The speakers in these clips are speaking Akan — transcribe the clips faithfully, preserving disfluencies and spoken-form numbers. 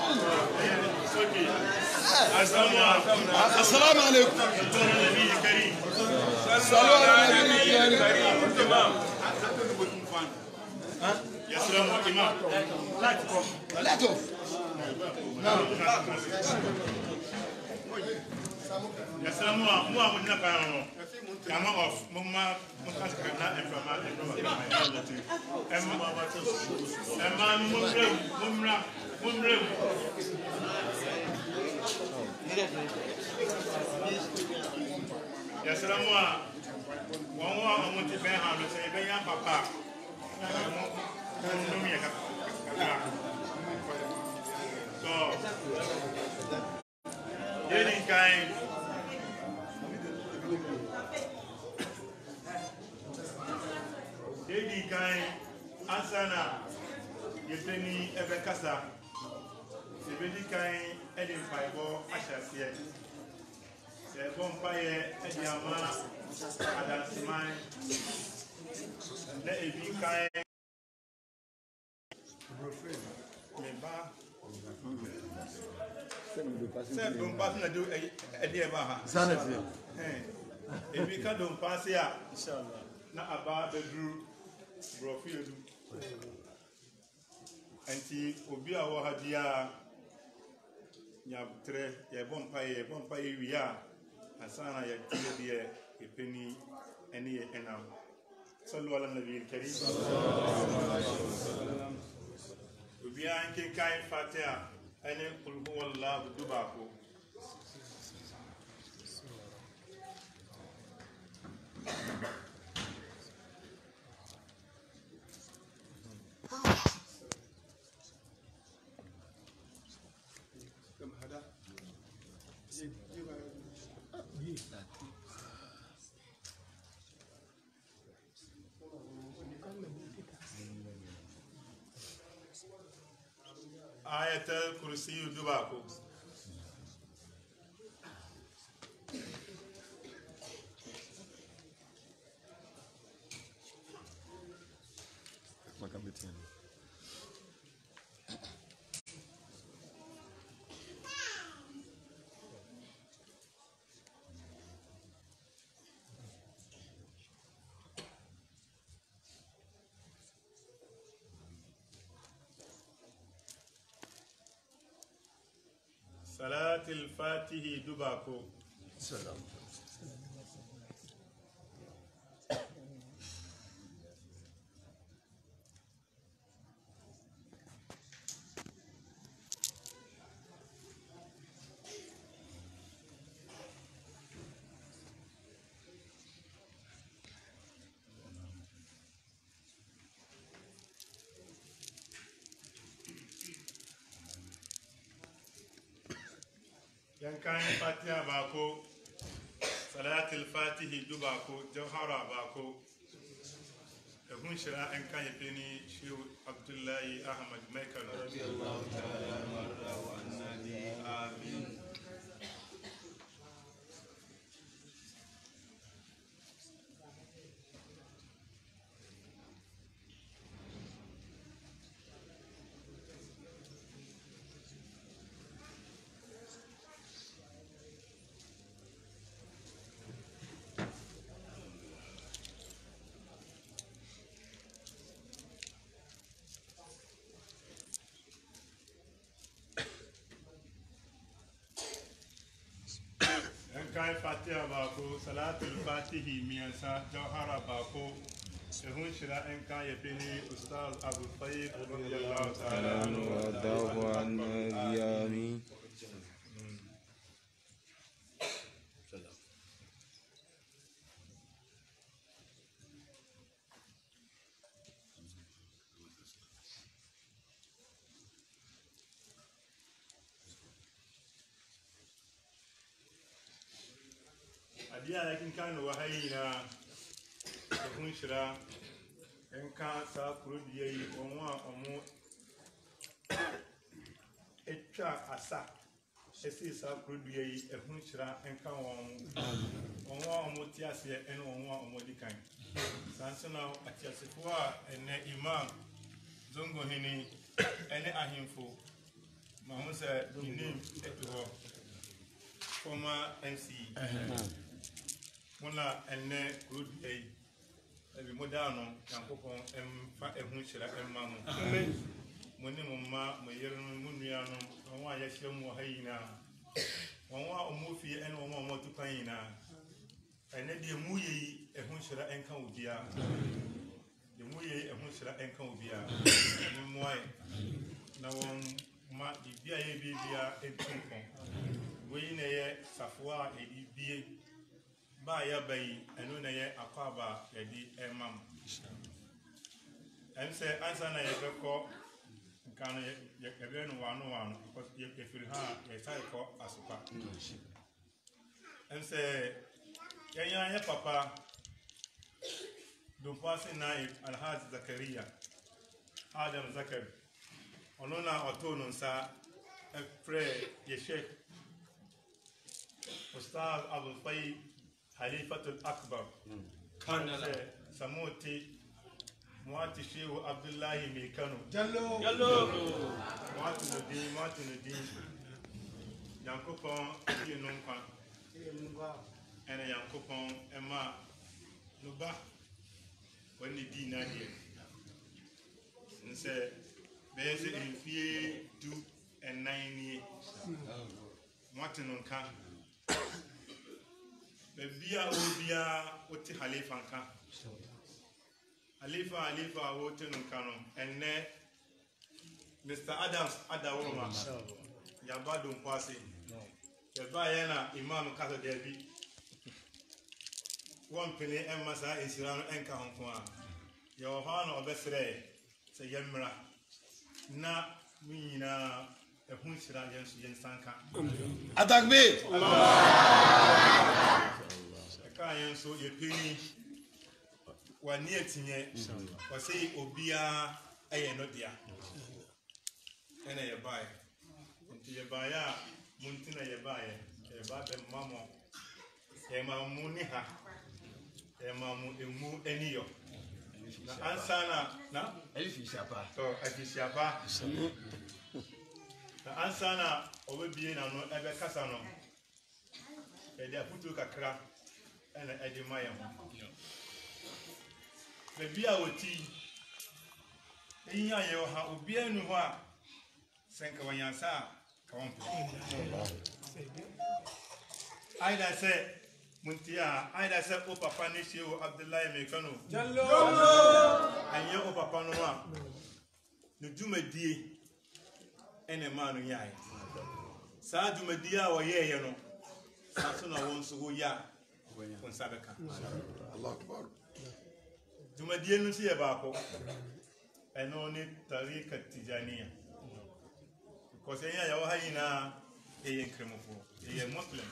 السلام عليكم. صلوا على النبي الكريم. يا سلام إمام. لا تقف. لا تقف. يا سلام مو مو أمودنا كانوا. كما أوف مما مكان كنا إنفما إنفما إنفما إنفما ممرم ممرم ممرم. يا سلام مو وهو أمودي بين هذا سيبين يا بابا. نومي كذا. So, any kind. Any kind. Ansana. Yepeni ebekasa. Sebedi kind. Edi faibo ashasiye. Sebon paye edi ama adansimai. Ne ebi kind. Meba. Sɛ dom pass na do ɛdi ɛba ha. Sanity. Eh. Ebi ka dom pass ya. Inshallah. Na aba bedru brofoyedru. Anti obi a wɔ ha dia nyabutre yɛ bɔ mpa yɛ bɔ mpa yɛ wi a asana yɛ tie deɛ epeni ɛne yɛ ɛnam. Sallu ala nabiyil karim. Obi a nke kai fatia ene qul huwallahu dubako. Ayatul kursi dubako. صلاة الفاتح دباكو. سلام. Yankan Fatiha bako, Salatul Fatihi dubako, Jawhara bako. Ehun shira yankan yepeni Shehu Abdullahi Ahmad Michael radiyallahu ta'ala anhu wa annabi. Amin. Kai Fatiha bako, Salatul Fatihi miyansa, Jawhara bako. Ehun shira enka yepeni Ustaz Abu Tayyib radiyallahu ta'ala anhu wa dahu an-nabiyami. Adia yakin kan wahayi na ehun shira enka sa kurodiye yi onwa omo etwa asa esi sa kurodiye yi ehun shira enka won onwa omo tiase ene onwa omo dikan sansana atiasefo a ene imam zongo hini ene ahimfo Mama said, you name former M C. Mona and ne good day. Every modano, Yankopon, and Fat and Hunchela and Mamma. Monimuma, my year Muniano, and why I show more hyena. One more movie and one more to Paina. And then the Muyi, a Hunchela and Cambia. The Muyi, a Hunchela and Cambia. And why? Now, ma the B I B A and Tumpon. We nay Safua, a B A. Baya bay and no nay Aquaba, a D. M. And say, answer na yako can again one one because if you have a cycle as a pack. And say, Yaya Papa, don't pass in night and has Zakaria, Adam Zakar. Onona Otonon sa a pray ye sheikh Ustaz Abu Fay Khalifatul Akbar. Samoti Mwati Shehu Abdullahi Milkano. Jallo Jallo Mwati Nudi Mwati Nudi Yankopon Yunumpa and a Yankopon Emma Nuba when the Dina here and say there's a fear two and nine years. Martin on camp. The Bia Obia, what the Halifanka. Halifa, Halifa, Wotan on Canon, and then Mister Adams, Adawoma, Yabadum Pasi, the Bayana, Imam Kata Devi, one penny and Massa in Sirano and Kahonqua. Your Hana of Besray, say Yamra. Na mina e hunchira yensu yensanka Atakbir Allah ka yensu ye pini wani etinye wase obia eye no dia ene ye bae nti ye bae muntina ye bae e ba be mamo e mamu ni ha e mamu emu eniyo na ansana na Elfishapa. so Elfishapa. Na ansana obebie na no ebe kasa no. E dia futu kakra ena e di maye ho. Be bia oti. Eyin aye ho ha obi anu ho a senka wanyansa ka won pe. Aida say Muntia, I said, O Papa Nishu Abdullahi Mekano. Jallo! And you, O Papa Noa. No do me di any man in yai. Sa do me dia or ye, you know. Sasuna wants to go ya on Sabeka. Allah Akbar. Do me dia no see a bako. And only Tarika Tijania. Because I know how you are a Muslim.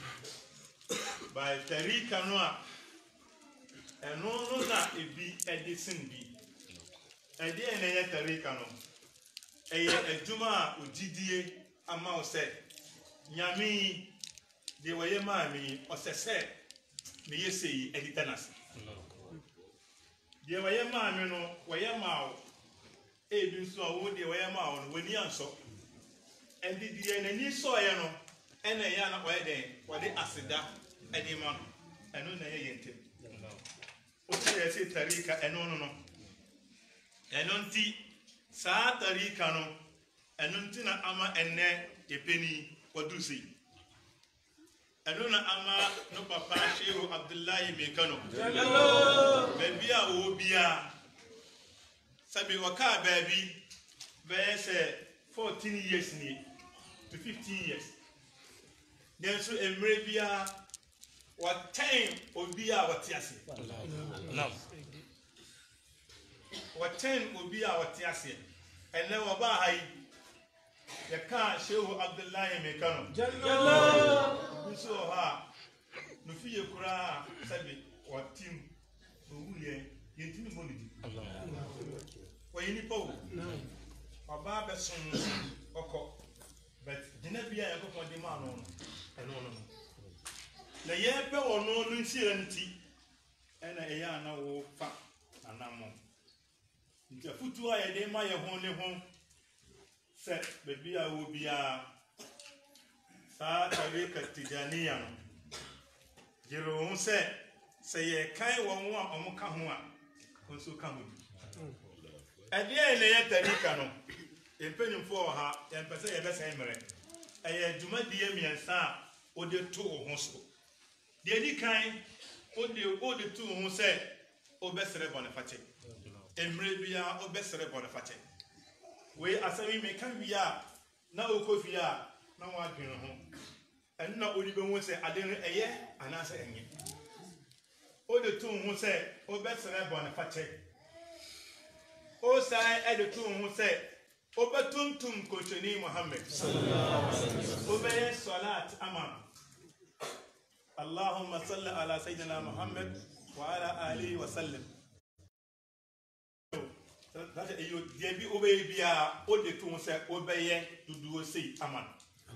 By Tarika Noa, and no, no, that it be Edison B. A dear Naya Tarika no. A Juma Ujidia Amau said, Yami, they were your mammy, or said, may you say, Editanas. They were your mammy, no, where your mouth, a been so would they were your mouth when you answer. And did the enemy saw you know, and a yana wedding, what they asked that. Any man, and no yente. Okay, I say Tarika, and no, no, no. And on tea, Sa Tarika no, and Nuntina Ama and Ne, a penny, what do see? And no Ama, no Papa, Shehu Abdullahi Mekano. Hello, baby, I will be a Sabi Waka, baby, there's a fourteen years near to fifteen years. Then so a Arabia. What time will be our tiasi? No. What time will be our tiasi? And then what about the car show Abdullahi Mekano? Jello! You saw her. No fear, Kura, Sabi, what team? Who ye? You didn't want it. Why any po? No. Baba son, but didn't be a go on demand on. And no, no. Na ye pe ono no nsiranti ena e ya na wo fa anamo nti afutu a ye de ma ye ho ne ho sɛ baabi a wɔ biara saa tarika tijaniya no gyere wo ho sɛ sɛ yɛkan wɔn a ɔmo ka ho a nso ka ho bi ɛdeɛ na yɛ tarika no mpanyinfoɔ wɔ ha yɛmpɛ sɛ yɛbɛsɛn mmerɛ ɛyɛ dwumadie mmiɛnsa a wode to wo ho so deɛ di kan wode wode to wo ho sɛ wobɛsrɛ bɔnefakyɛ mmerɛ biara wobɛsrɛ bɔnefakyɛ wei asɛm yi meka wie a na wokɔ fie a na woadwene ho ɛno na wode bɛhu sɛ ade no ɛyɛ anaasɛ ɛnyɛ wode to wo ho sɛ wobɛsrɛ bɔnefakyɛ wosan ɛde to wo ho sɛ wobɛtontom kɔntoni Muhammad wobɛyɛ salat ama Allahumma salli ala sayyidina Muhammad wa ala alihi wa sallam That is, you debi obey bia o de to say obey duduo sei aman.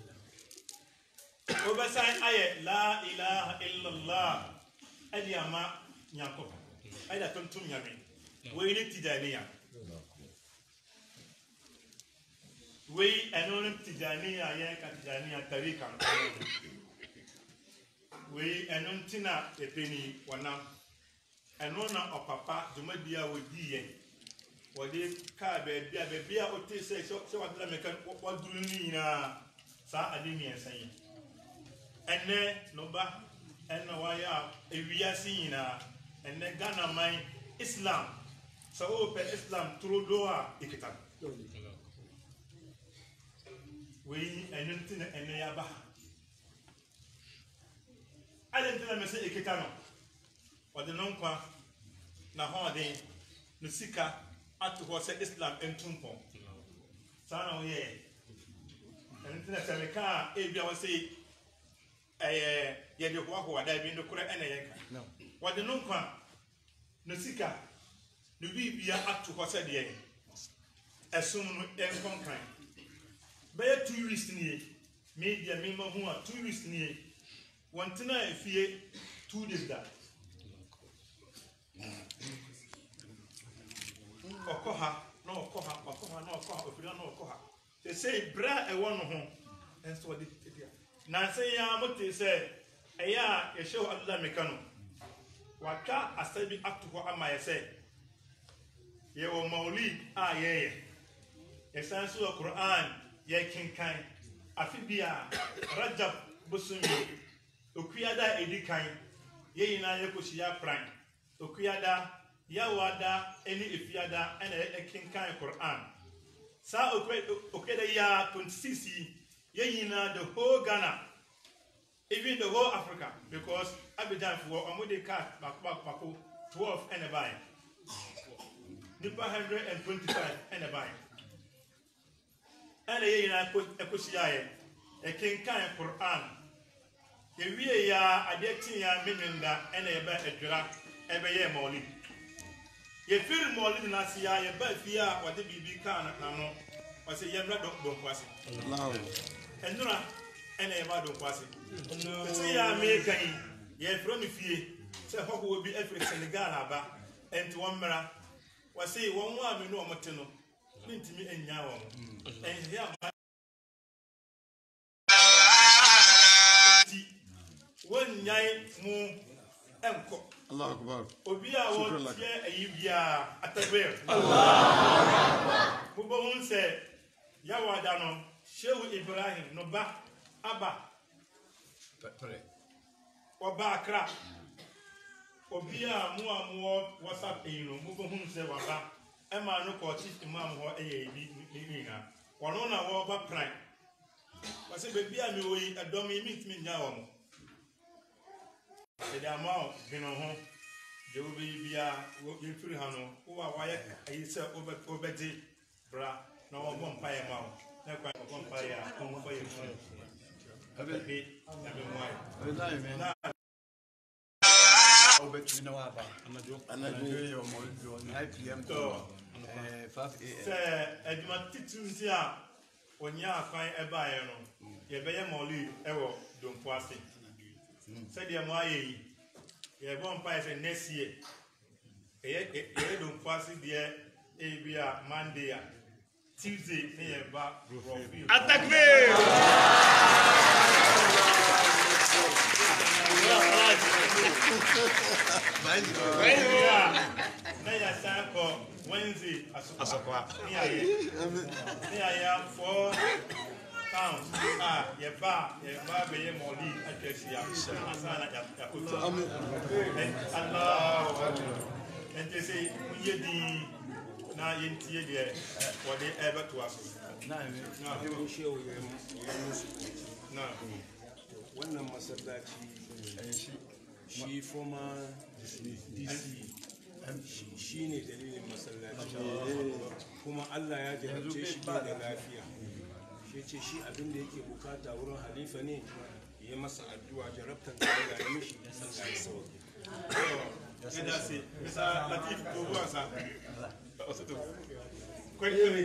Oba sai aye la ilaha illallah adi ama nyako. Ai da tontum nyame. We ni tijaniya. We anon tijaniya ye ka tijaniya tarika. We anon tina epeni wanam. Anona opapa dumadia wodi ye. Wadi ka be bia be bia o te se so so wadla me kan waduru ni na sa ade mi ensan enne no ba enna wa ya ewia si na enne Ghana man Islam so o pe Islam tro do a ikitan we enne tin enne ya ba ale tin me se ikitano wadi non kwa na ho de no sika atu hɔ sɛ Islam ntumpɔn saa na wɔyɛ ɛno nti na sɛ meka a ebia wɔ sɛ ɛyɛ yɛde hoahoa da bi ndokora ɛna yɛnka wɔde no nkwa no sika no biribia ato hɔ sɛ deɛ ɛsom no ɛnkɔnkran bɛyɛ tourist nie media mema ho a tourist nie wɔntena afie two days da okoha no okoha okoha no okoha ofira no okoha they say bra e won ho enso de dia na say ya mote say eya ye shehu Allah mekano waka asabi atuho ama ye say ye wo maulid a ye ye esansu Quran ye kinkan afibia Rajab busumi okuyada edikan ye yina ye koshia pran okuyada Yawada any ifiada and a kinkan Quran. Sa okeda ya twenty-six yeyina the whole Ghana, even the whole Africa, because Abidjan for Amode cat back back back twelve and a buy. Nipa hundred and twenty-five and a buy. And a yeyina ekusiaye a kinkan Quran. Ye we ya adeti ya minenda and a ba edra ebe ye moli. Ye feel more than I see. I bet fear what the baby can no. I say, Yamra don't pass it. And Nora and Eva don't pass it. No, say, I make a ye from the fear. Say, how will be every Senegal and to one mirror. Was say, one woman, no matino. Mean to me and now. And here, one night more uncle. Allah Akbar. Obia won tie ayibia atabel. Allah. Bubo hun se yawada no Shehu Ibrahim no ba aba. Pare. Oba Accra. Obia mu amu WhatsApp e no bubo hun se waba. E ma no ko chief imam ho eye bi ni na. Wono na wo ba prime. Wase bebia mi oyi adom mi mit mi nya wo mo. The amount been on home, there will be a free hano, who are why I said over over the bra, no one pie amount, no one pie, come for your friend. Have a bit, have a over to know about and I do your nine p m to five a m. Edmatituzia, when you are fine a buyer, you bear molly ever don't pass it. Said your moye, you have one price next year. You don't pass it there, a Monday. Tuesday ne yɛ ba brofoyedru. Atakbir! Na yɛ san kɔ Wednesday asokwa. Ne yɛ ne yɛ four pounds. Ah, yɛ ba yɛ ba bɛyɛ mɔli atwasia. Asana yɛ yakutu. Allah. Ɛnti sɛ yɛ di na yɛntie deɛ wɔde ɛbɛto aso. Wannan masallaci shi former D C shi ne dalilin masallaci kuma Allah ya jarabce shi ba da lafiya shi ce shi abin da yake bukata wurin halifa ne ya masa addu'a jarabtar da Allah ya mishi Allah ya sauke. Kada se Mister Latif to ruwansa. Quickly.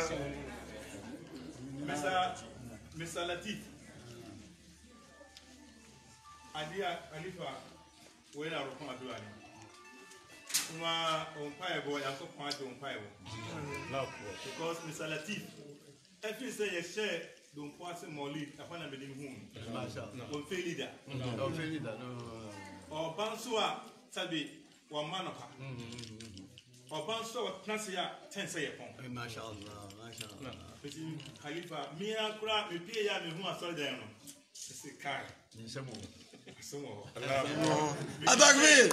Mister Mister Latif. Adia Khalifa we na rokon addu'a ne. Kuma on paye bo ya ko kwa de on paye bo. Because Mister Latif every say you share don't pass molid afana be din hu. Mashallah. On fail leader. On fail leader. No. O bansua sabi wa manoka. O bansua wa transia ten say pon. Mashallah. Mashallah. Petit Khalifa mi akura mi pie ya mi hu asol da no. Se kai. Ni semo. Semo. Atakbir!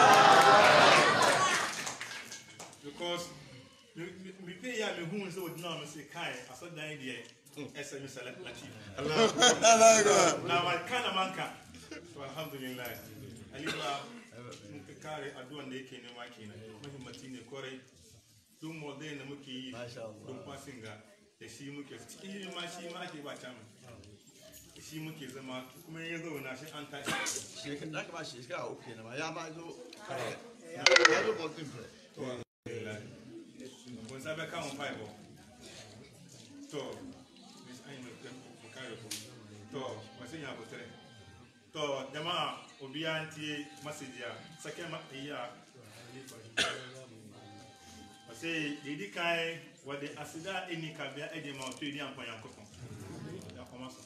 Because mi pie ya mi hu so di na me se kai asol da dia ese mi select Latif. Allah. Na wa kana manka. So alhamdulillah. Khalifa muka kare addu'an da yake nema kenan. Muhimmanci ne kwarai. Duk model da muke yi don fasinga da shi muke cikin ma shi ma ake ba tamu. Shi muke zama kuma ya zauna shi an tashi. Shi ka da ba shi ka okay na ma ya ba zo kare. Ya zo boltin play. To kun sabe kan mun fai bo. To mis ai mu kare ko. To wasin ya botere. To jama'a obianti message ya sake ma iya Ose didi kai wade asida eni kabia eje ma oto ni ampa yankopon. Ya komaso.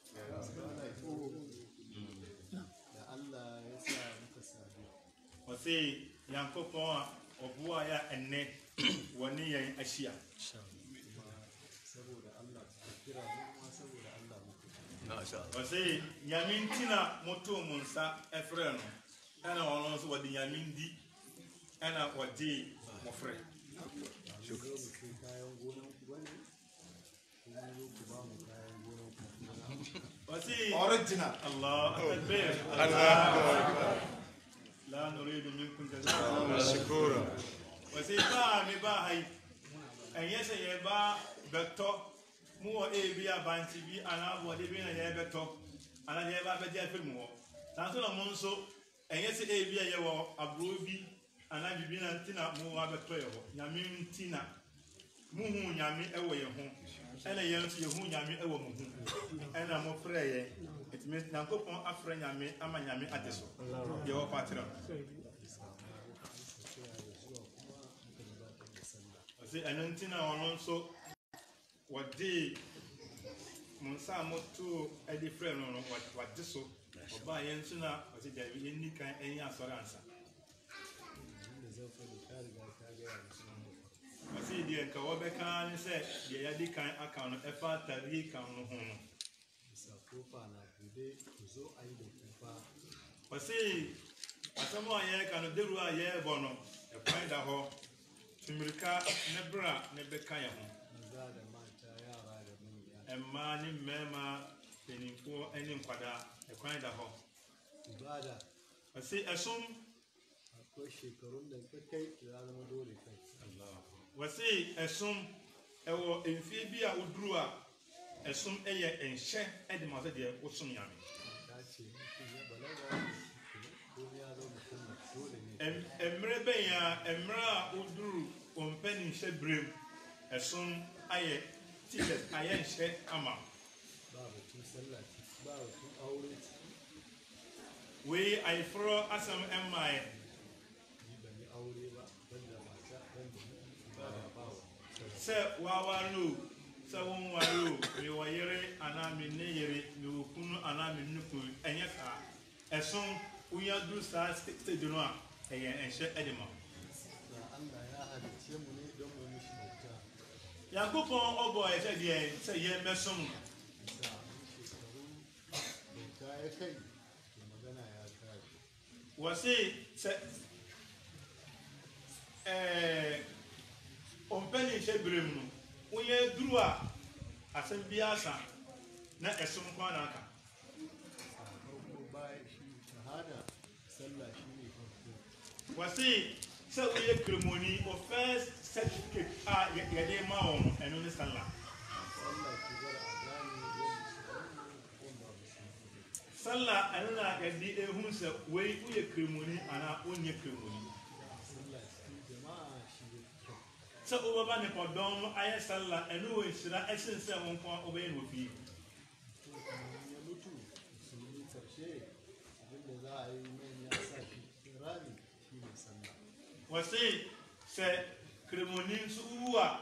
Da Allah ya sa muka sabi. Ose yankopon obuwa ya enne wani yan ashiya. Saboda Allah kira mu ma saboda Allah muka. Mashallah. Ose yamintina moto munsa efreno. Ana wono so wade yamindi ana wade mofre. Shukran. Mu kai kayan gonan ku bane. Kuma zo ku ba mu kayan gonan ku. Wasi Original. Allah akbar. Allah akbar. La nuridu minkum jazaa'an Shukura. wasi ba mi ba hay anyese ye ba beto mu o e bi abanti bi ana bo de bi na ye beto ana ye ba be dia film wo tan so na mo nso anyese e bi ye wo abro bi ana bi bi na ntina mu wa beto ye ho nyame ntina mu hu nyame e wo ye ho ena ye nso ye hu nyame e wo mu hu ena mo frɛ ye it means na kopon afrɛ nyame ama nyame adeso ye wo patron Ase anantina ono nso wade munsa moto edi frɛ no no wade so oba ye nso na ase da bi ni kan enya asɔre ansa Da zan fadi ka riga ka ga ya musu. ase di enka wo bɛka ne sɛ ye ya di kan aka no ɛfa tari kan no ho no Bisa kofa na bude ku zo ayi da kufa. ase asɛm a yɛ ka no deru a yɛ bɔ no ɛkwan da hɔ timirika ne bra ne bɛka yɛ ho Maza da mata yara da manya. ɛmmaa ne mmarima mpanimfoɔ ne nkwadaa ɛkwan da hɔ Ibada ase ɛsom akwai shekarun da ka kai ya zama dole kai. wɔse ɛsom ɛwɔ mfie bi a woduru a ɛsom ɛyɛ nhyɛ ɛde ma sɛ deɛ wosom nyame Ta ce mutum ya balaga ko ya zo mutum dole ne. Ɛm- mmerɛ bɛn a mmerɛ a woduru wɔmpɛ ne nhyɛ berɛm ɛsom ayɛ t-shirt ayɛ nhyɛ ama Ba batun sallah ba batun aure wei ayeforɔ asɛm ɛmmaeɛ ni ban yi aure ba ban da mata ban da miji ba da bawa. sɛ wawa no sɛ wɔn ware o mi wɔ yere anaa mi ne yere mi wɔ kunu anaa mi ne kunu ɛnyɛ saa ɛso wonya duru saa stage no a ɛyɛ ɛnhyɛ ɛde ma Allah ya halicce mu ne don mu mishi bauta yankopɔn ɔbɔ ɛsɛ deɛ sɛ yɛn bɛsom no sa shekaru bauta ya kai to magana ya kare wɔ se sɛ ɛɛ ɔmpɛni nhyɛ bere mu no wonyɛ duru a asɛm bi asa na ɛsom kwan na aka farko bayan shi shahada sallah shi ne farko wɔ se sɛ woyɛ kremoni o first certificate a yɛde ma wɔn no ɛno ne sala sallah ki bar azani wa musulmi wanda musulmi sala ɛno na yɛde ehu sɛ wei woyɛ kremoni anaa wonyɛ kremoni sallah cikin jama'a shi ya fi kyau sɛ wobɛba nipadɔm no ayɛ sala ɛno wɔ nhyira ɛsen sɛ wo nko wobɛyɛ no wɔ fie to kamar ya mutu musulmi karshe abinda za a yi mai ya sa shi cikin rami shi ne sallah wɔ se sɛ kremoni nso wu a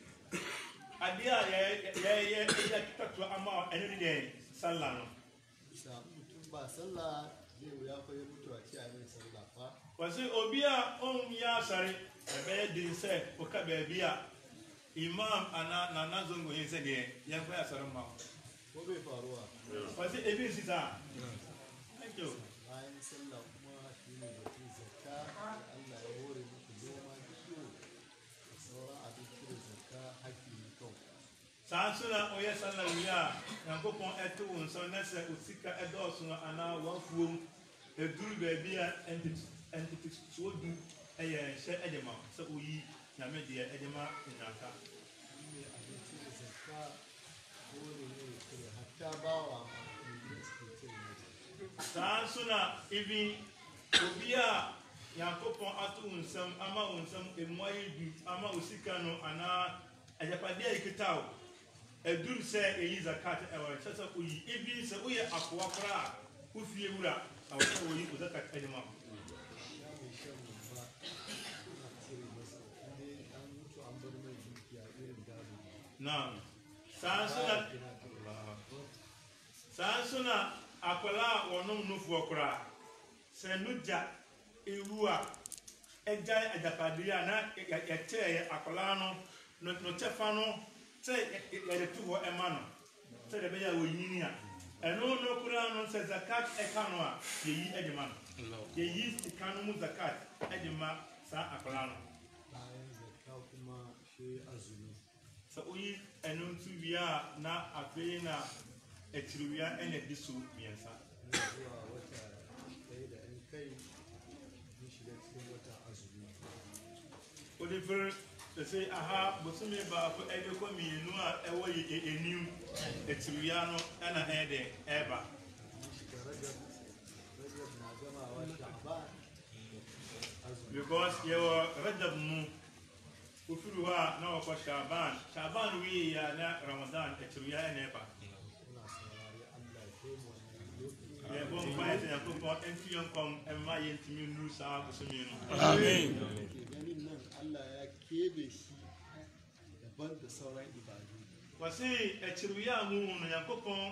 adeɛ a yɛyɛ yɛ tatoa ama wo ɛno ne deɛ sala no bisa mutum ba sallah zai wuya fa ya mutu a ce a mai sallah fa wɔ se obi a ɔnyɛ asɔre ɛbɛyɛ den sɛ woka baabi a imam anaa nana zongo yi sɛ deɛ yɛnkɔ yɛ asɔre ma wo ko bai faruwa wɔ se ebi nsi saa thank you bayan sallah kuma shi ne batun zakka da Allah ya hore muku noma da kiwo da sauran abinci da zakka haƙƙi ne kawai saa nso na ɔyɛ sala wie a nyankopɔn ɛte wo nsa na sɛ osika ɛdɔɔso no anaa wafuom ɛduru baabi a ɛntetesoɔ du ɛyɛ nhyɛ ɛde ma wo sɛ woyi nyame deɛ ɛde ma nyaka shi ne abinci da zakka dole ne ya kire hatta bawa ma ne suke cire ne saa nso na even obi a nyankopɔn ato wo nsam ama wo nsam emu ayɛ du ama wo sika no anaa agyapadeɛ a ɛkita wo ɛduru sɛ ɛyi zakat ɛwɔ ɛhyɛ sɛ woyi even sɛ woyɛ akoa koraa a wofie wura ɛwɔ sɛ woyi wo zakat ɛde ma wo ya mai shan rumfa ana cire masa inda an mutu an bar mai dukiya irin gado na saa nso na kina kira saa nso na akwadaa a wɔnom nufoɔ koraa sɛ no gya ewu a ɛgya agyapadeɛ a na yɛtɛɛ akwadaa no no no kyɛfa no sɛ yɛde to hɔ ɛma no sɛ de bɛyɛ a wɔnyini a ɛno no koraa no sɛ zakat ɛka no a yɛyi ɛde ma no yɛyi sika no mu zakat ɛde ma saa akwadaa no bayan zakka kuma shi azumi sɛ woyi ɛno nso wie a na afei na akyiriwia ɛna di so mmiɛnsa na zuwa wata ɗaya da ɗan kai mun shiga cikin wata azumi wode fere sɛ aha bosome baako ɛde kɔ mmienu a ɛwɔ yɛ anim akyiriwia no ɛna ɛyɛ de ɛreba mun shiga rajab rajab na gamawa sha'ban azumi because yɛwɔ rajab mu wofiri hɔ a na wɔkɔ shaban shaban wie yɛ a na ramadan akyiriwia ɛna ɛba muna saurari Allah ya kai mu wannan lokaci yɛbɔ mpaeɛ sɛ nyankopɔn ɛmfi yɛn kɔm ɛmma yɛntumi nnuru saa bosome no Amen. ke ganin nan Allah ya kebe shi daban da sauran ibadu wɔse akyiriwia a mu no nyankopɔn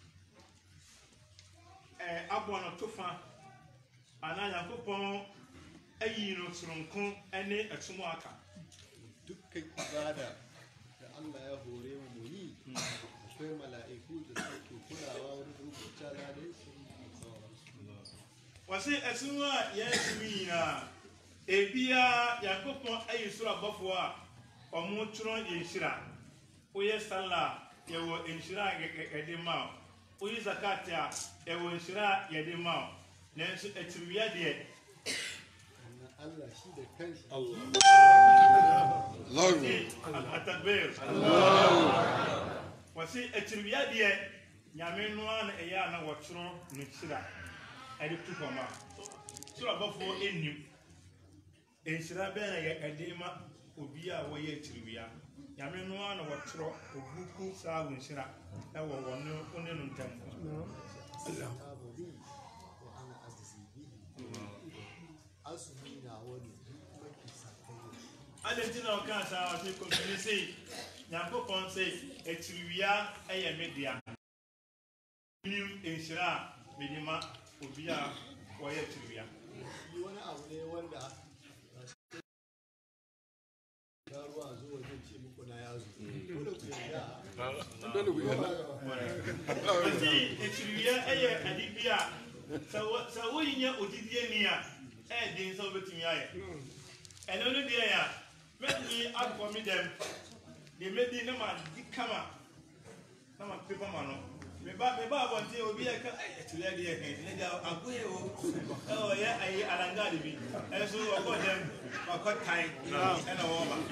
ɛɛ abɔ no to fa anaa nyankopɔn ayi no soronko ne ɛtom aka dukkan ibada da Allah ya hore mu mu yi akwai mala'iku da suke kulawa wurin rubuta ladan shi da sauransu wɔse ɛsom a yɛntumi nyinaa ebia nyankopɔn ayi soro abɔfoɔ a ɔmo twerɛ nhyira woyɛ sala a yɛwɔ nhyira a yɛde ma wo woyi zakat a yɛwɔ nhyira a yɛde ma wo nanso akyiriwia deɛ wannan Allah shi da kanshi atakbir wɔse akyiriwia deɛ nyame no a na ɛyɛ a na wɔtwerɛ ne nhyira ɛde to fam a soro abɔfoɔ ɛnnim nhyira bɛn na yɛde ma obi a wɔyɛ akyiriwia nyame no a na wɔtwerɛ obuku saa wo nhyira ɛwɔ wɔne wo ne no ntam tabari wa ana azzi bihi azumi na wani duk mafi sakayya Adentina Okasa was a community. Yankopon say, Etriwia, a media. New in Shira, Minima, Ubia, Quiet Trivia. You want to have a wonder. Etriwia, a Dibia. So, we in your Udiania, and in Soviet. And only there, let me up for me them. They made the number, come on. Come on, people, man. Me ba me ba bonte obi e ka to le de e ne ga agoye o oh yeah ai alanga de bi e so o go dem ba ko time e na wo ba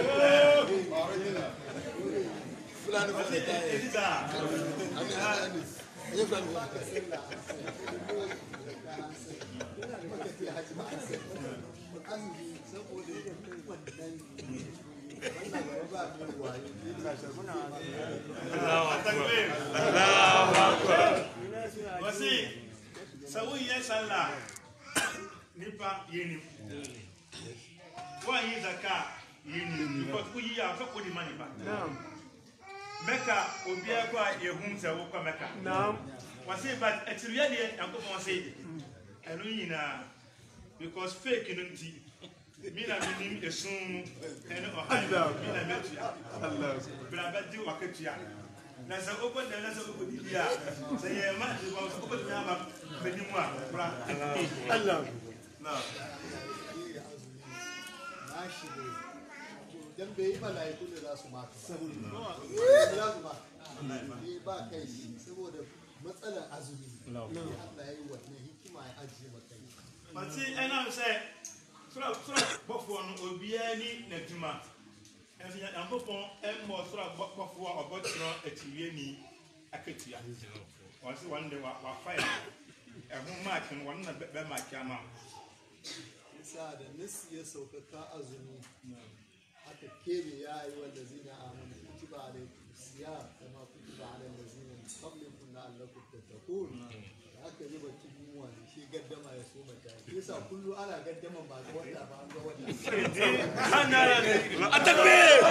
fulani ko de tay e ta ani fulani Wasi sawu yes Allah nipa yeni wa yi zaka yeni because ku yi afa ko di mani ba naam meka obi akwa yehun se wo kwa meka naam wasi but etiriya de yankopon say enu yina because fake no nti mi na mi nim esun ene o Allah mi na metu Allah bra ba di waketua na se ogo de na se ogo di dia se ye ma di ba ogo di ma be ni mu a bra Allah na nashi ne dan bai malaiku ne za su maka ba za su maka ne ba kai saboda matsalar azumi Allah ya yi wannan hikima ya ajiye maka manti ena se sura sura bofo no obia ni natuma en se yankopon en mo sura bofo obotro atiwie ni akatua won se one day wa wa fire e ho mark no won na be mark ama isa da nasi ya saukaka azumi aka kebe ya yi wanda zina amana kutiba alaikum siyam kama kutiba alal ladzina min qablikum la'allakum tattaqun aka yi batun yunwa da shi gaddama ya so mata yasa kullu ana gaddama ba ga wanda ba an ga wanda ana atakbir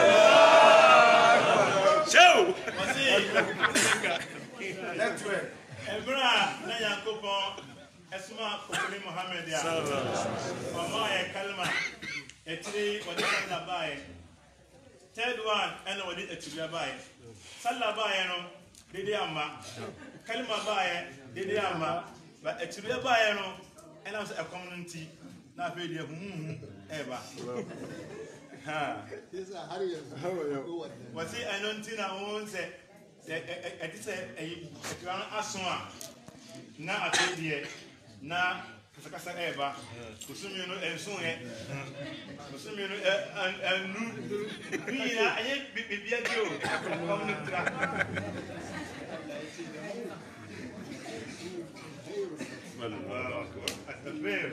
show wasi let's way ebra na yankopon esma kokoni Muhammad ya mama ya kalma etri wadi salla bae third one ana wadi etri bae salla bae no dede amma kalma bae dede amma ba etri bae no ana so community na fe de hu e ba ha yasa har yanzu wasi anontina won se eti se e ekran aso a na atedie na kasa eba kusumi no ensun he kusumi no anu ni na aye bibia dio community tra Allahu akbar atbir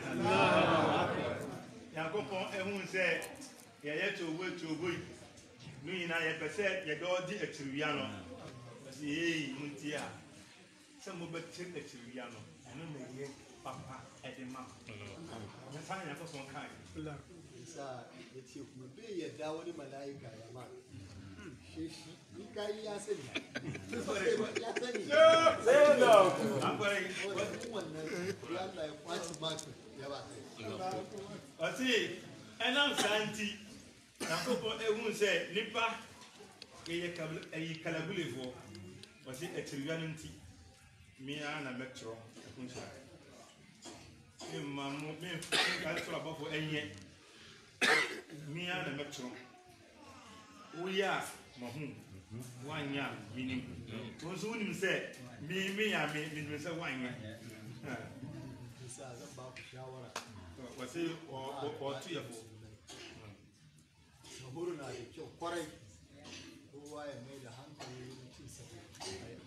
yankopon ehun se ye ye to we to boy ni na ye pese ye do di atiriwia no si eh muntia se mo be tir atiriwia no eno na ye papa edema na san ya ko son kai isa yace kuma bai yadda wani malaika ya ma shi shi ni kai ya sani ya sani sai no an bare wannan ya Allah ya kwaci maka ya ba kai ati enam santi na ko ehun se nipa ye kabul ayi kalabulefo wasi atiriwia no nti mi ana metro ehun sa mamu me ka so abofo enye mi ana metro uya mahu wanya minim to so unim se mi mi ya mi mi se wanya isa zan ba ku shawara wasi o o tu ya fo sahuru na da kyau kwarai kowa ya mai da hankali wurin cin sahuru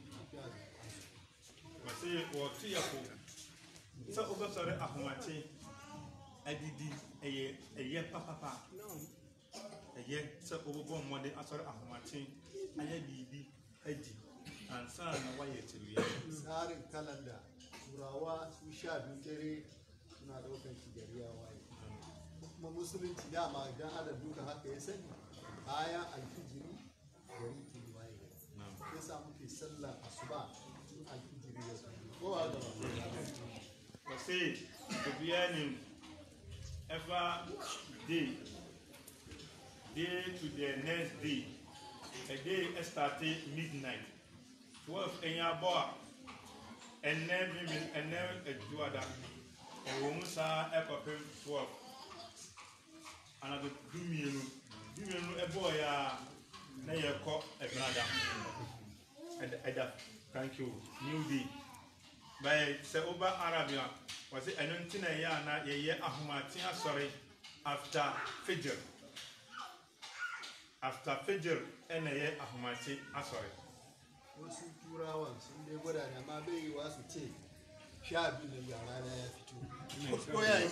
wasi o tu ya fo sa o ga sore ahomate adidi eye eye papa eye sa o bo mode asore ahomate aya bibi haji ansa na waye tiriya tsarin kalanda turawa su sha biyu dare suna daukar shi gari ya waye kuma musulunci dama idan adam duka haka ya sani bayan alfijiri gari ke waye ya sa muke sallar asuba tun alfijiri ya zo ko ba ga ba sai to biyanin ever day day to the next day a day started midnight twelve enya boa and then and then a duada or musa ekopem twelve another dumienu dumienu a boy na ye ko e brada and and thank you new day by se oba arabia was it anuntina ya na ye ye ahumati asori after fajr after fajr ene ye ahumati asori wasu turawan sun dai gwada da ma bai yi wasu ce sha biyu da yara na ya fito ko ya yi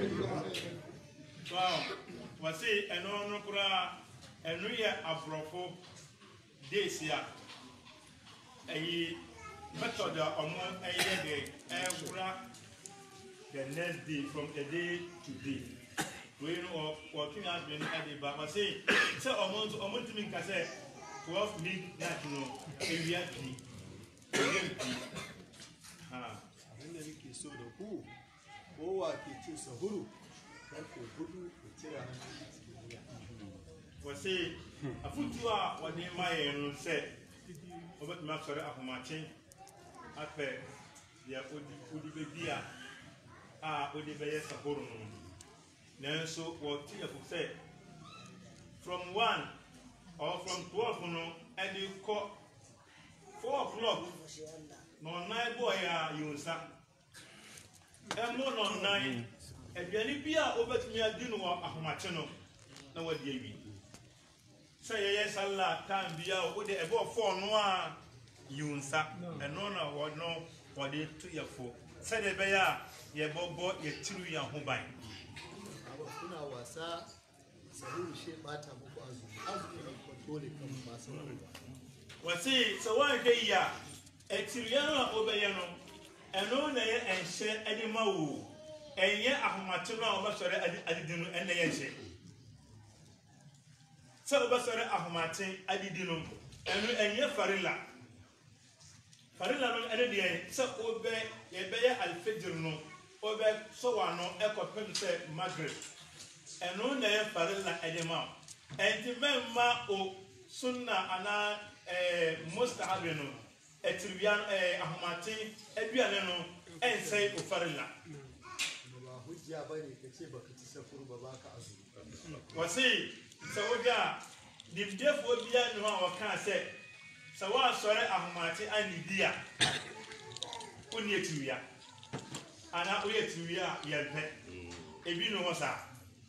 so wasi eno no kura enu ye abrofo days ya ayi method omo ayi de ekura the next day from a day to day we know working has been at the back wasi say omo omo timi ka say twelve midnight no area p area p ha abinda nake so da ku kowa ke cin sahuru karfe hudu ku cira hannu cikin wuya wasi afutua wani maye no say obet ma sore ahomachen ape ya odi odi bebia a odi beye sahuru no nanso what you say from one or from twelve no and you call four o'clock no nine boy ya yunsa e mo no nine e biani bia obetumi adi no ahomache no na wadi awi say ye sallah time bia o de e bo four no a yunsa e no na wo no wadi to ye fo say de be ya ye bobo ye tiru ya ho ban kuna wasa sahuru she bata muku azumi azumi ne control kan ba sahuru wasi so wan ke ya etiriano a obeye no eno na ye enhye ade mawo enye ahomate no a obasore adidi no enne ye hye so obasore ahomate adidi no eno enye farila farila no ene de so obe ye beye alfajr no obe so wa no ekopem se maghrib eno na ye farila ade mawo enti memma o sunna ana eh mustahab no etirian eh ahomate aduane no ensai o farila ba hujja bane kace baka ci sahuru ba baka azumi wasi sawoga dibdefo bia no a waka se sawa sore ahomate anidia oni etiwia ana o yetiwia yelpe ebi no hosa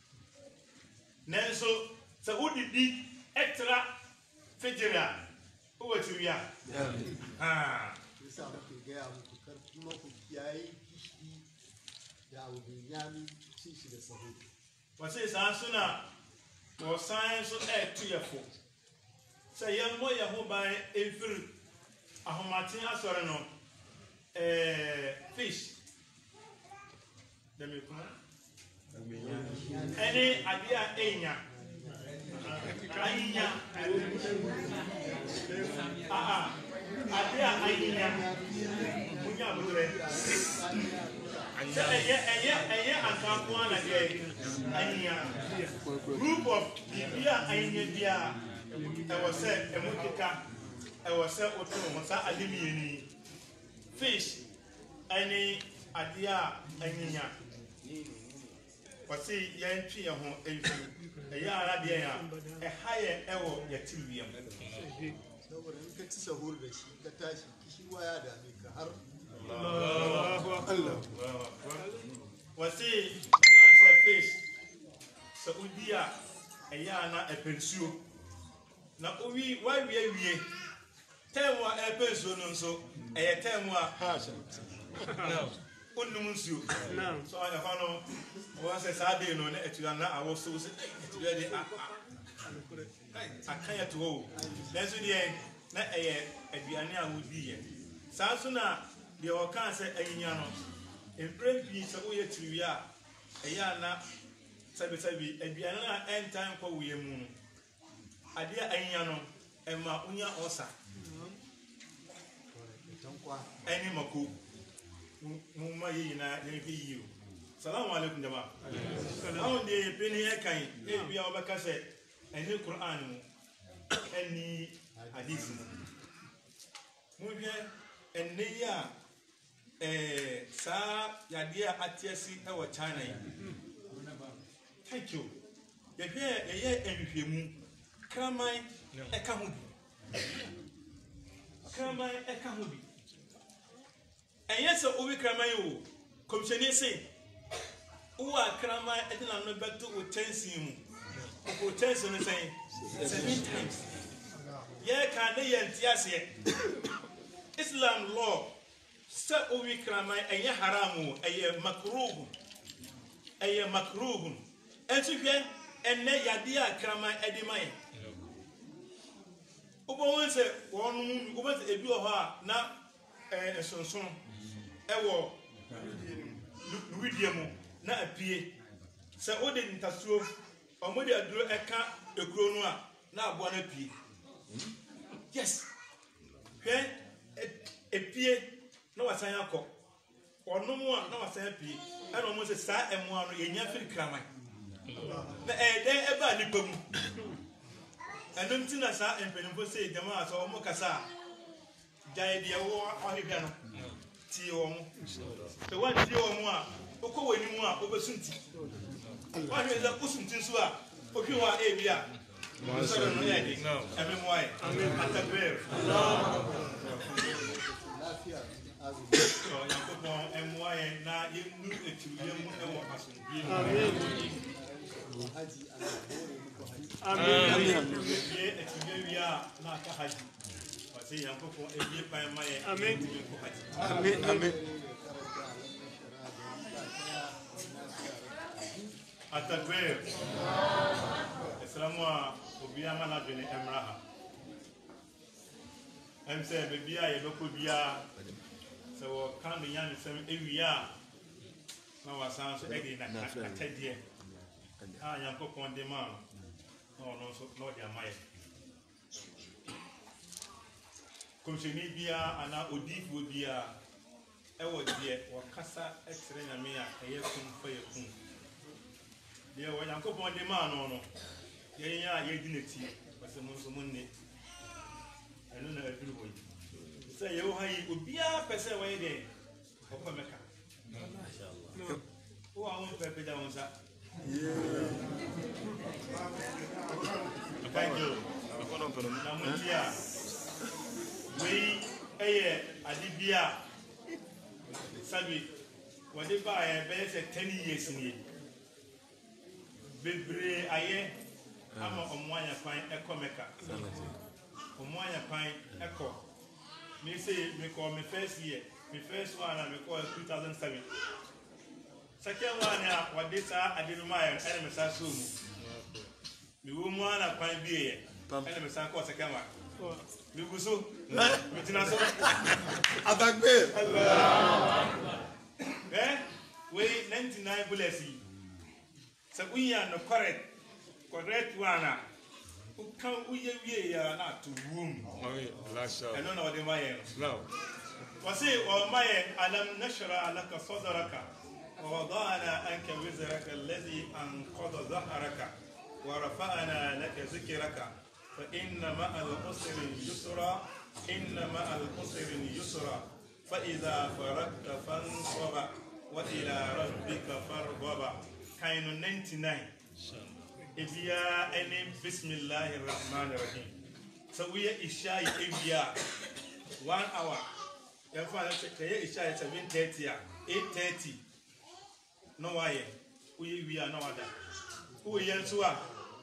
nenso sawudi extra fijira o wetiwia ah yasa muke gaya muku kar kuma ku kiyaye kishi da abu mai yami cin shi da sahuru wasi sa suna o science e tuyefo say yammo ya ho ban efir ahomatin asore no eh fish demi kuma any adia enya anya ah ah adia anya munya budure anya anya anya anya akampo na de anya group of bibia anya bia e was say emukika e was say otu mo sa adimieni fish any adia anya wasi yantwi ye ho efi e ya ara de ya e haye e wo yatiwiem saboda in ka ci sahur da shi ka tashi kishirwa ya dame ka har Allahu akbar wasi na say fish saudia e ya na e pensuo na owi wa wie wie temu a e pensuo no nso e ye temu a hasha no onum nsuo no so anya fa no wa say sade no na etuya na awo so se etuya de a akanya to o lenso de na eye aduane a wodi ye saa so na de o kan se ayinya no emprem bi se wo ye tiriwi a eya na sabi sabi aduane na entan kwa wo yemu no ade anya no ema unya osa ani mako mu ma yi na ye fi yi salamu alaikum jama awon de peni e kan e bia obaka se eni qur'an mu eni hadith mu bia eni ya eh sa yade atiasi e wo China yi thank you ye hwe ye enhwehwemu kraman e ka ho bi kraman e ka ho bi enye se obi kraman yo komsheni se uwa kraman e dina no beto o tensi mu o tensi no say seven times ye ka ne ye ntiase Islam law se obi kraman enye haramu eye makruh eye makruh enhwehwe enne yade a kraman edi mai ubo wonse wonu ubo se ebi o ha na eh sonson ewo luwidie mu na apie se ode ntasuo omode aduro eka ekuro no a na abo na apie yes hwe epie na wasan akọ onomu a na wasan apie e no mo se sa emu ano yenya firi kraman na eh den e ba nipa mu enum tina sa empenimfo se jama so omo kasa jaye de wo ohihwe no ti wo mo te wan ti wo mo a okọ wani mu a obesunti wa hwe za kusunti so a ohwe wa e bia mo so no ya di ame mo ai atakber Lafia azu. so ya ko bon emo ai na ye nu etuye mu e wo aso Amen. Haji ana bore muku haji. Amen. ye etuye wia na ka haji wasi ya ko bon e ye pan ma ye Amen. ko haji Amen. Amen. atakber Islamwa obia mana dwene emraha em se bebia ye beko bia se wo kan de yan sem ewia na wasan so edi na atadie ah yankopon de ma no no so no dia mai komsheni bia ana odifo bia ewo die wakasa etre na me a eye kun fa ye kun de wo yankopon de ma no no ye nya ye di neti base mo so munne eno na aduru wo say ye wo hayi obia pese wo ye de okọ meka mashallah wo awon pepe da won sa thank you akono pero na mutia we eye adibia sabi wode ba ye be se ten years ni bebre aye ama omwanya kwan ekomeka omwanya kwan eko me say me call me first year me first one me call two thousand seven second one ya wade sa adinuma ya ene me sa so mu me wo mu ana kwan bi ye ene me sa call second one me guso me tina so Atakbir. eh we ninety-nine bullets so we are no correct correct one ukan uye wie ya na to room Amen. Bless you. eno na wade maye No. wasi wa maye alam nashra laka sadraka wa wada'na anka wizraka alladhi anqadha dhahraka wa rafa'na laka zikraka fa inna ma'al usri yusra inna ma'al usri yusra fa idha faragta fansab wa ila rabbika farghab kainu ninety-nine Ibia ene bismillahir rahmanir rahim. So we isha ibia one hour. Yafa kaya isha seven thirty eight thirty. No why. We we are no other. Who yen so a.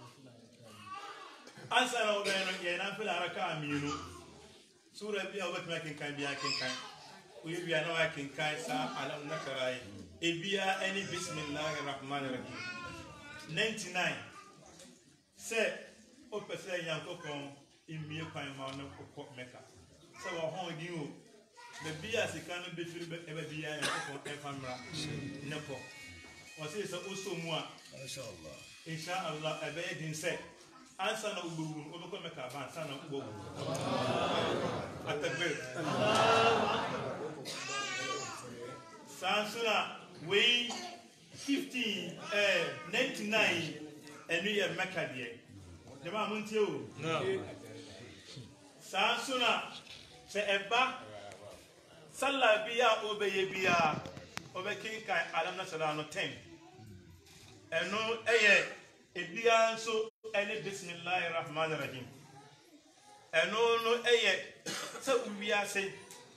Answer no be no ye na feel araka aminu. Sura bia what making kan bia kin kan. We we are no kin kan sa alam nakarai. Ibia ene bismillahir rahmanir rahim. ninety-nine say o pese yankopon imie kwan ma no kokko meka say wo hon di o be bia sika no be firi be be bia yankopon e famra ne ko wɔsi sɛ oso mu a Inshallah. inshallah ɛbɛyɛ din sɛ ansa na wobɛwu no wobɛkɔ mɛka aba ansa na wobɛwu atakbir saa nso na wei fifteen ɛɛ ninety nine ɛno yɛ mɛka deɛ jama mo ntie o saa nso na sɛ ɛba sallah bi a ɔbɛyɛ biara ɔbɛkenkan alam nasara no ten ɛno ɛyɛ ebiara nso ɛne bisimilahi rahman rahim ɛno no ɛyɛ sɛ wiase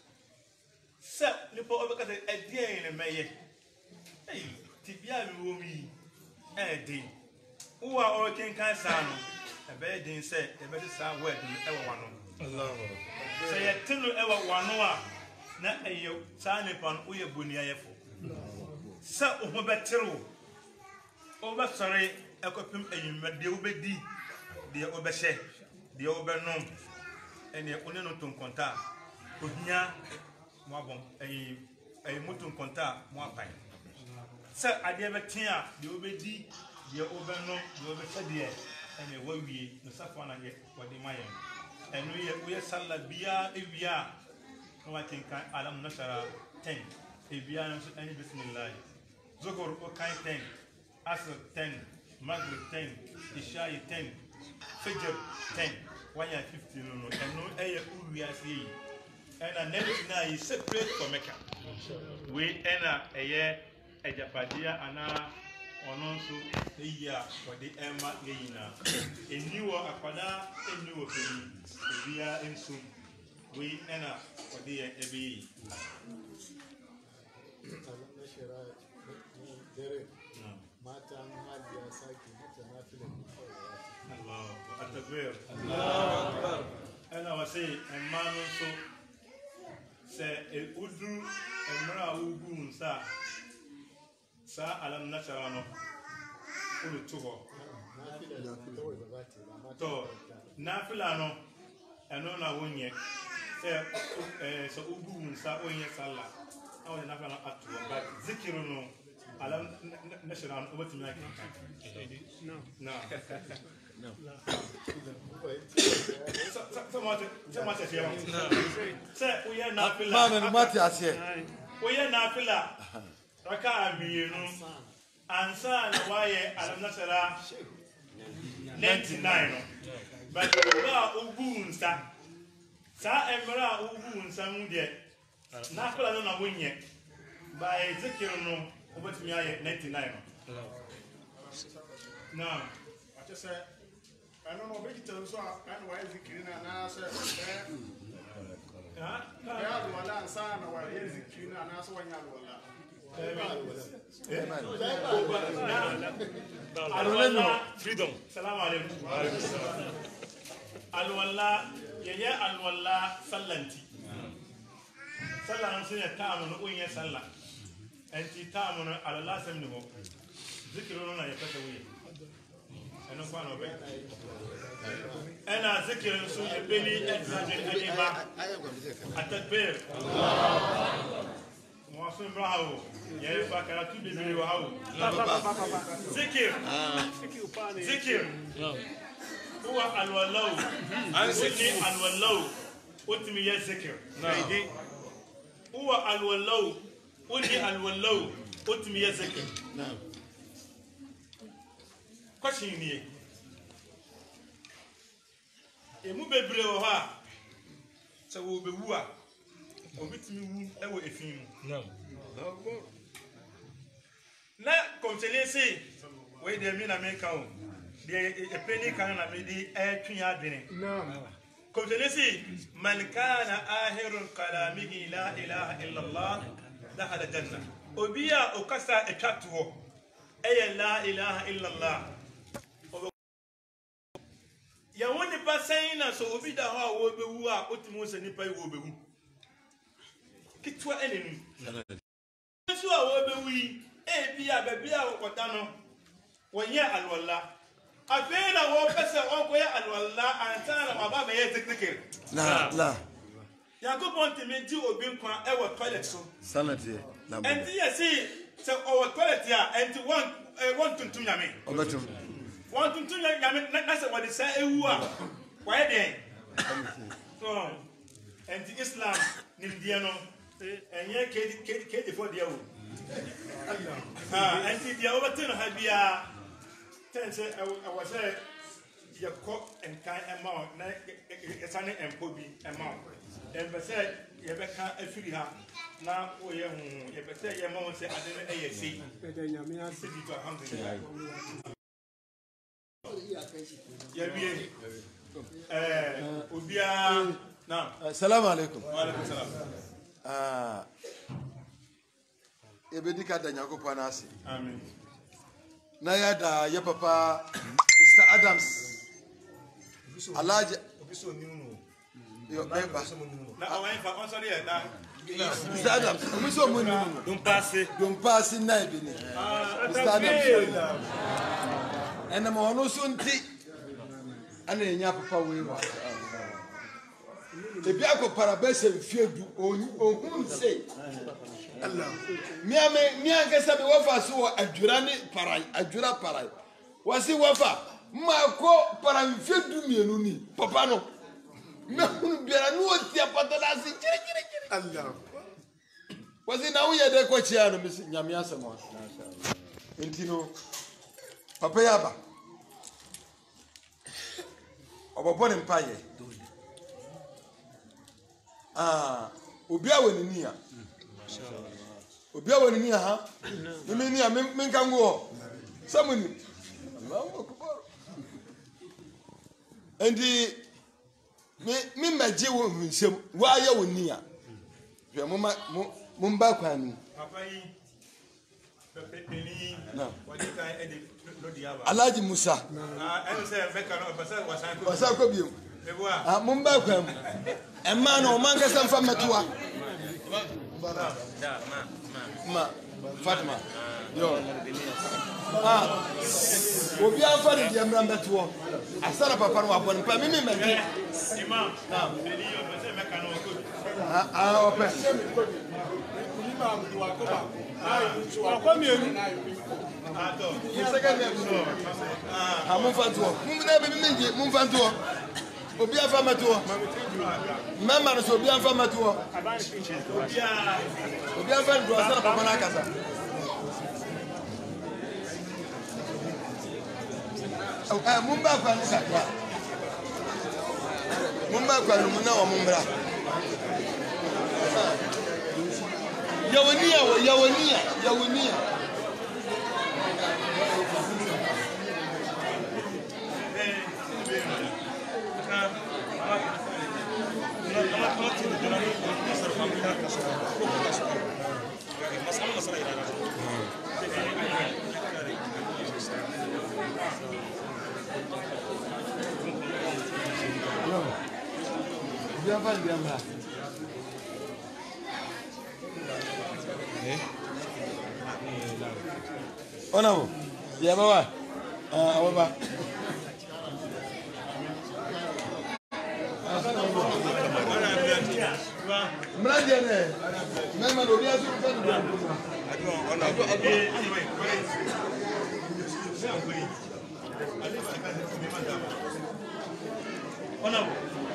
sɛ nipa ɔbɛka sɛ ɛdeɛ ne mɛyɛ ɛyi tibia mi wɔ mu yi ɛyɛ den wo a ɔrekenkan saa no ɛbɛyɛ den sɛ ɛbɛde saa word no ɛwɔ wano sɛ yɛte no ɛwɔ wano a na ɛyɛ saa nipa no woyɛ boniayɛfo sɛ wo ho bɛterew wobɛsɔre ɛkɔpem ayimma deɛ wobɛdi deɛ wobɛhyɛ deɛ wobɛnom ɛneɛ wone no ntonkɔnta a ohia mo abɔm ɛyi ɛyi mo ntonkɔnta a mo apan sɛ adeɛ bɛte a deɛ wobɛdi deɛ wobɛnom deɛ wobɛhyɛ deɛ ɛneɛ wawie no safo na yɛ wɔde ma yɛn ɛno yɛ woyɛ salla biara ewie a na wakenkan alam nasara ten ebiara nso ɛne bisimilahi zohor wokan ten asr ten maghrib ten ishai ten fajr ten wanya fifty no no ɛno ɛyɛ uwiase yi ɛna next na yi separate for Mecca we ɛna ɛyɛ ɛjapadia ana ɔno nso eyi a wɔde ɛma yɛyina eni wɔ akwadaa eni wɔ panyin ebia nso we ɛna wɔde yɛ ɛbɛ yi mata hali ya sake mata na filin Allah atakbir Allah akbar ana wase emanu so se e udu emra ugu nsa sa alam nasara no ulu tuho to nafila no eno na wonye se eh so ugu nsa onye sala awu nafila no atu ba zikiru no alam nasara no obatu nyaki no no no so much so much here say we are nafila Mama no mati ase we are nafila raka abiyenu ansa na waye alam nasara ninety-nine no but wa ugu nsa sa emra ugu nsa mu de nafila no na wonye by zikiru no obatu nyaye ninety-nine no now I just said I don't know which tells so and why is it clean and I said ha ya wala sana wa is it clean and I saw when you wala alwala freedom salamu alaikum wa alaikum salam alwala yaya alwala sallanti sallan sun ta mu no unya sallah anti ta mu no alala sam ni ho zikiru na ya fata wuya eno kwa no be ana zikirin su ya beni exaggerate adiba atakbir mo sun bravo ya fa karatu de bi wa hawo zikir zikir huwa alwalau anzikri alwalau utmi ya zikir huwa alwalau uni alwalau utmi ya zikir question ni emu bebre wo ha se wo bewu a obitimi wu e wo efin no na konselesi we de mi na me ka o de e peni kan na me di e tun ya dene no konselesi man kana ahirul kalamihi la ilaha illa allah dakhala janna obiya okasa etwatuo e la ilaha illa allah ya woni pasayina so obi da ho a wo bewu a otimu se nipa yi wo bewu kitwa enenu so a wo bewu yi e bi a ba bi a okota no wonye alwala afena wo pese onko ya alwala antana ma ba be technical la la ya go ponte me di obi nkwa e wo toilet so sanity na enti yesi So our quality and to one one to two yame. Obetum. One to two yame. That's what they say. Ewa. Why then? So and the Islam Nindiano and ye K K K for the old. Ah, and the overturn had be a ten say I was a your cock and kind amount. It's an and Kobe amount. And but said you better a free her. Now we are you better your mom say I didn't see. Yeah, be eh Ubia now. Assalamu alaikum. Wa alaikum salam. Ah. Ebedika da Nyankopon ase. Amen. Na ya da ya papa Mister Adams. Alaji Obiso niunu. Yo member. Na awan fa on sorry na. Mister Adams, Mister Munu. Don't pass it. Don't pass in na ebini. Mister Adams. Ena mo no so nti ana enya papa we wa. Ebi akopara be se mfiedu ohun se. Allah. Mia me mia ngesa be wafa so adwura ne parai, adwura parai. Wasi wafa mako para mfiedu mienu ni. Papa no. Me hunu biara no otia patala se kiri kiri kiri. Allah. Wasi na uye de ko chia no misi nyame asemo. Entino papa yaba. Obobone mpaye. Ah, obi a woni ni a. Obi a woni ni a ha. Mimi ni a men kan go. Samuni. Allahu akbar. Endi me me maje wo nsem. Wa ya woni a. Hwe mo mo mba kwanu. Papa yi pepe peni. Na. Wadi kai edi no diaba. Alhaji Musa. Ah, I say veka no pasa wasan ko. Wasa ko biom. Eboa. Ah, mo mba kwam. Emma no man ka san fa metua. Da ma ma. Ma Fatima. Yo. Ah. Obi afa de dia mra metua. Asara papa no abon pa mimi magi. Imam. Na. Peni yo pasa veka no ko. Ah ah ope. Imam do akoba. Ah, kwa mienu. Ah, to. Second name. Ah, mo fa tuo. Mo na be mimi ngi mo fa tuo. Obi afa metua. Mama no so obi afa metua. Obi afa do asara papa na kasa. Eh, mumba kwa nuka. Mumba kwa numuna wa mumbra. Yawonia wa yawonia, yawonia. Dia apa dia mbak? Eh? Oh no, dia bawa. Ah, apa pak? Melanja ni, memang dia suka tu. Aduh, aduh, aduh. Oh no.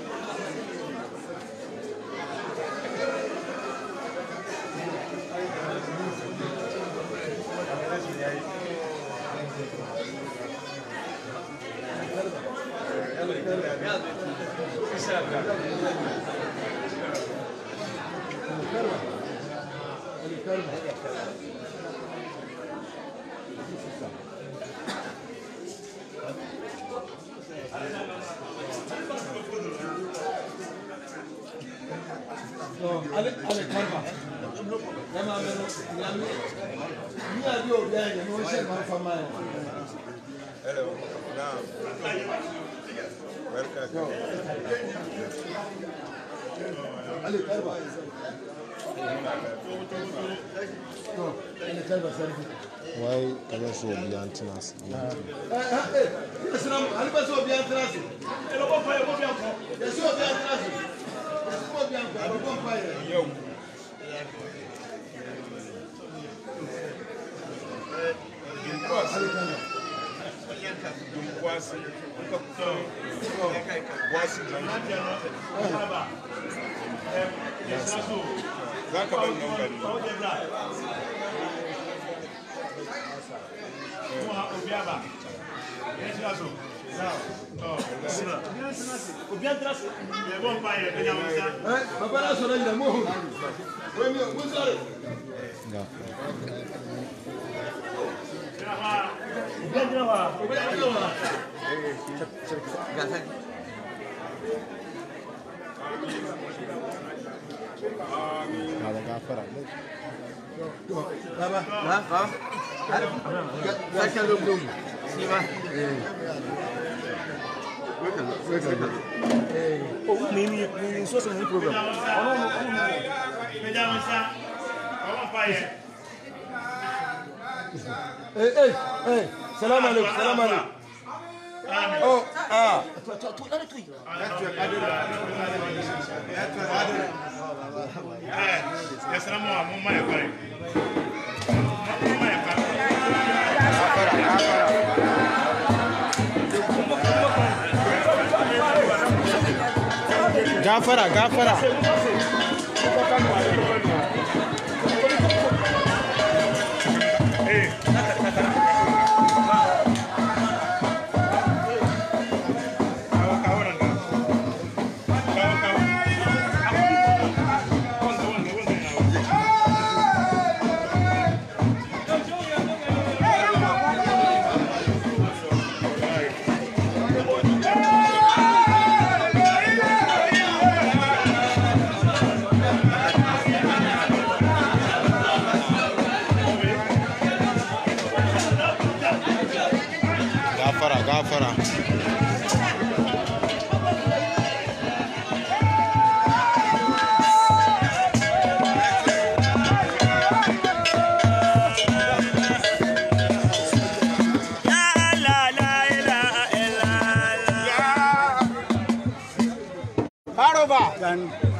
Ale ale karma. Nama meno nyame. Ni adi obi anya no she man fama. Hello. Now. Welcome. Ale karma. No, ale karma sarfi. Why can I show the antennas? Eh eh. Islam ale ba so obi antennas. Elo bo pa e bo bi anko. Ya so obi antennas. Mo bi anko, bo pa e. Yo. wasi ka fito wasi za ka ban nan bari Nada gafara. Baba, ha, ha. Vai que eu dou. Sim, vai. o mimi mimi so so ni program ono no ku no Pejama sa. Vamos para aí. Hey, hey, hey. Salam alaikum, salam alaikum. Oh, ah. Ya salamu wa mun mai kware. Mun mai kware. Gafara, gafara. Eh. Gafara, gafara. Haroba.